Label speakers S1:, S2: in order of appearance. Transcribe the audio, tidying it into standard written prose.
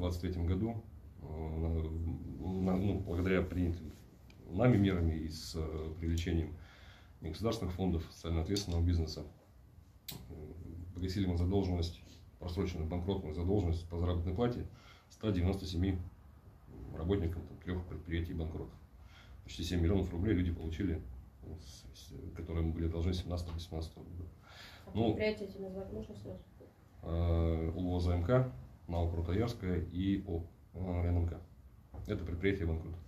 S1: 2023 году, благодаря принятым нами мерами и с привлечением негосударственных фондов, социально ответственного бизнеса, погасили мы задолженность, просроченную банкротную задолженность по заработной плате 197 работникам 3 предприятий банкротов. Почти 7 миллионов рублей люди получили, которые мы были должны 17-18 года.
S2: Предприятия эти назвать можно сразу?
S1: УОЗ МК, НАО Крутоярская и НМК. Это предприятие банкротов.